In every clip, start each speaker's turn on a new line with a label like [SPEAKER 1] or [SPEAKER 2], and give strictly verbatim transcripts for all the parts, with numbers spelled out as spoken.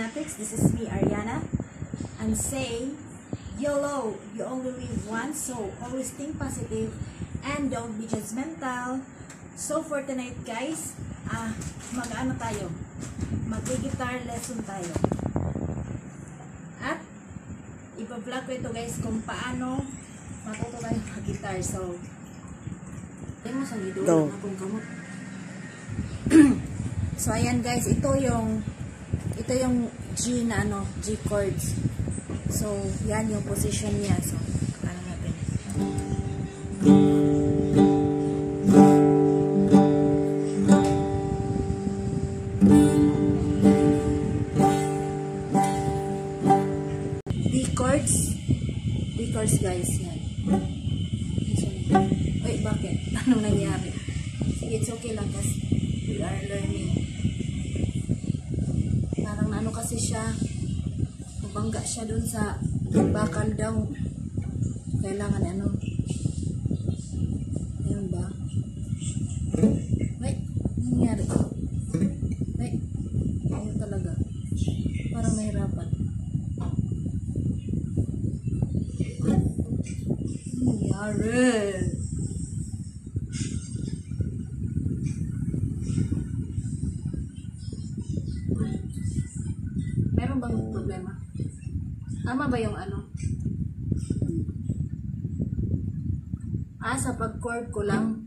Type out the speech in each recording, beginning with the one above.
[SPEAKER 1] Fanatics. This is me, Ariana, and say, YOLO, you only live once, so always think positive and don't be judgmental. So for tonight, guys, ah, mag-ano tayo? Mag-guitar lesson tayo. At ipa-vlog ko ito, guys, kung paano matuto tayo mag-guitar. So, tayo mo sa lido na kung kamot. So ayan, guys, ito yung ito yung G na ano, G chords. So yan yung position niya. So ano natin. D chords. D chords, guys, yan. Oy, bakit? Anong nangyari? Sige, it's okay lang kasi we are learning. Parang ano kasi siya, mabangga siya dun sa bakal daw. Kailangan ano. Ayun ba? Wait, nangyari. Wait, ayun talaga. Parang nahirapan. Nangyari. Meron bang problema? Tama ba yung ano? Ah, sa pag-chord ko lang.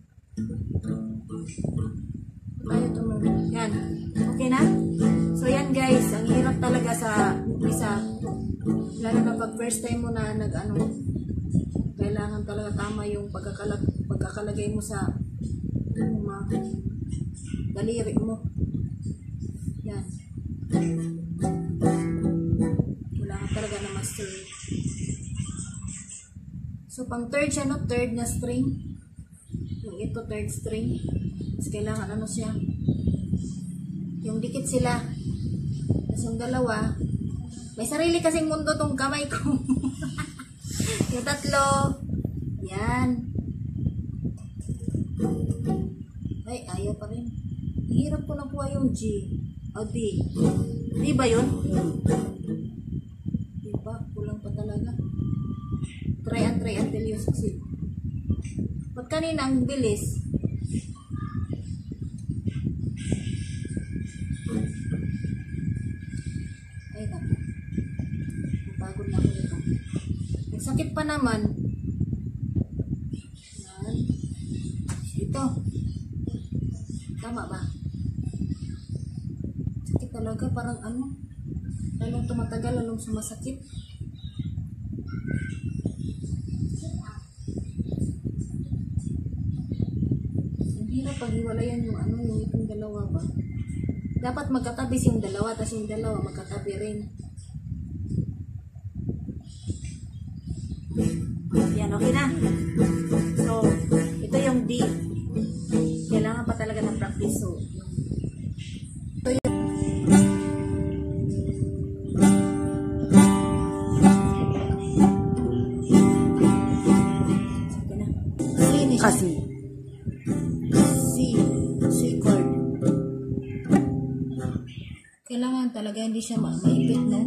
[SPEAKER 1] Tayo tumulong. Yan. Okay na? So yan, guys. Ang hirap talaga sa isa. Lalo na pag first time mo na nag-ano. Kailangan talaga tama yung pagkakalag pagkakalagay mo sa mga daliri mo. Yan. Wala talaga na master. So pang third siya, no? Third na string. Yung ito third string. Mas kailangan ano siya, yung dikit sila. Tapos yung dalawa, may sarili kasing mundo tong kamay ko. Yung tatlo, yan. Ay, ayaw pa rin. Hirap ko nakuha yung G. O D. Di ba yun? Di ba? Kulang pa talaga. Try and try until you succeed. Ba't kanina ang bilis? Ay, naku. Napagod na ako nito. Nagsakit pa naman. Yan. Ito. Tama ba? Talaga parang ano, lalong tumatagal, lalong sumasakit. Hindi na paghiwalayan yung ano, yung itong dalawa ba. Dapat magkatabi yung dalawa, tapos yung dalawa magkatabi rin. Yan, okay na. So, ito yung D. Kailangan pa talaga ng practice. So, ito yung kasi C, C chord. Kailangan talaga hindi siya ma maipit, no?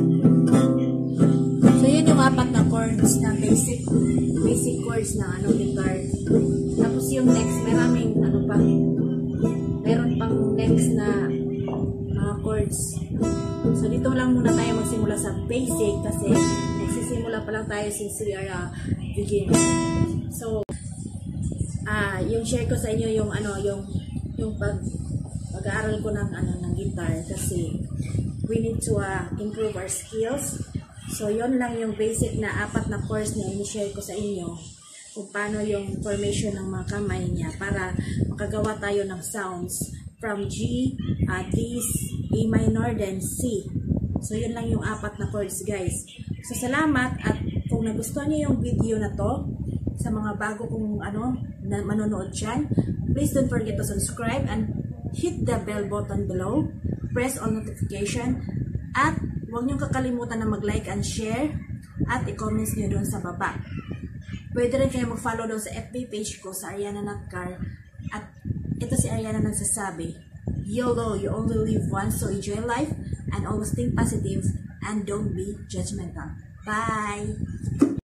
[SPEAKER 1] So yun yung apat na chords na basic basic chords na ano, guitar. Tapos yung next, maraming ano pa, meron pang next na mga chords. So dito lang muna tayo magsimula sa basic kasi nagsisimula pa lang tayo since we are uh, beginning. So ah, yung share ko sa inyo yung ano, yung yung pag pag-aaral ko ng ano ng guitar kasi we need to uh, improve our skills. So yon lang yung basic na apat na course na i-share ko sa inyo kung paano yung formation ng mga kamay niya para makagawa tayo ng sounds from G, uh, D, A minor, then C. So yun lang yung apat na chords, guys. So salamat, at kung nagustuhan niyo yung video na to, sa mga bago kong ano na manonood dyan, please don't forget to subscribe and hit the bell button below, press all notification, at huwag niyong kakalimutan na mag-like and share at i-comments niyo doon sa baba. Pwede rin kayo mag-follow doon sa F B page ko sa Ariana Nagcar, at ito si Ariana nagsasabi, YOLO, you only live once, so enjoy life and always think positive and don't be judgmental. Bye!